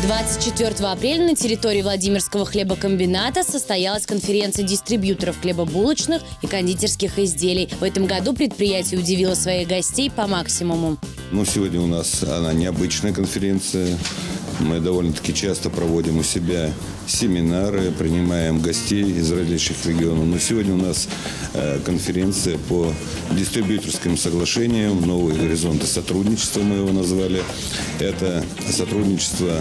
24 апреля на территории Владимирского хлебокомбината состоялась конференция дистрибьюторов хлебобулочных и кондитерских изделий. В этом году предприятие удивило своих гостей по максимуму. Сегодня у нас она необычная конференция. Мы довольно-таки часто проводим у себя семинары, принимаем гостей из различных регионов. Но сегодня у нас конференция по дистрибьюторским соглашениям, новые горизонты сотрудничества мы его назвали. Это сотрудничество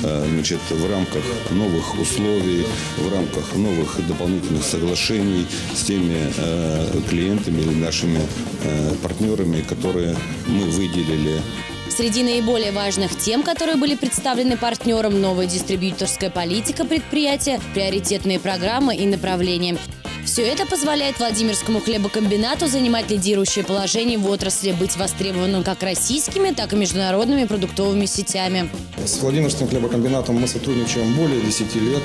в рамках новых условий, в рамках новых дополнительных соглашений с теми клиентами или нашими партнерами, которые мы выделили. Среди наиболее важных тем, которые были представлены партнерам, новая дистрибьюторская политика предприятия, приоритетные программы и направления. Все это позволяет Владимирскому хлебокомбинату занимать лидирующее положение в отрасли, быть востребованным как российскими, так и международными продуктовыми сетями. С Владимирским хлебокомбинатом мы сотрудничаем более 10 лет.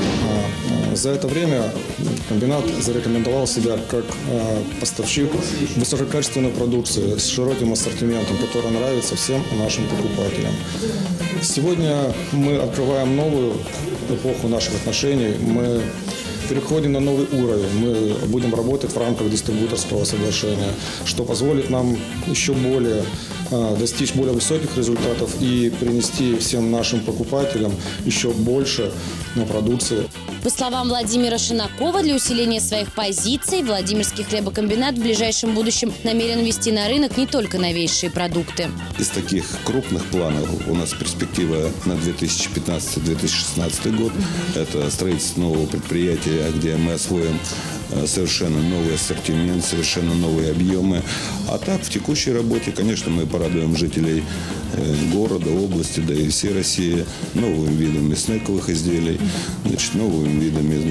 За это время комбинат зарекомендовал себя как поставщик высококачественной продукции с широким ассортиментом, который нравится всем нашим покупателям. Сегодня мы открываем новую эпоху наших отношений. Мы переходим на новый уровень. Мы будем работать в рамках дистрибьюторского соглашения, что позволит нам еще более достичь более высоких результатов и принести всем нашим покупателям еще больше продукции. По словам Владимира Шинакова, для усиления своих позиций Владимирский хлебокомбинат в ближайшем будущем намерен ввести на рынок не только новейшие продукты. Из таких крупных планов у нас перспектива на 2015-2016 год. Это строительство нового предприятия, где мы освоим совершенно новый ассортимент, совершенно новые объемы. А так, в текущей работе, конечно, мы порадуем жителей города, области, да и всей России новыми видами снековых изделий, новыми видами,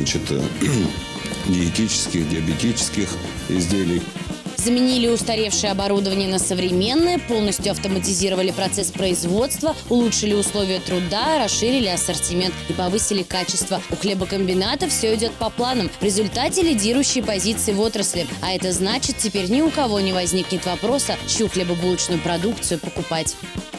диетических, диабетических изделий. Заменили устаревшее оборудование на современное, полностью автоматизировали процесс производства, улучшили условия труда, расширили ассортимент и повысили качество. У хлебокомбината все идет по планам. В результате лидирующие позиции в отрасли. А это значит, теперь ни у кого не возникнет вопроса, чью хлебобулочную продукцию покупать.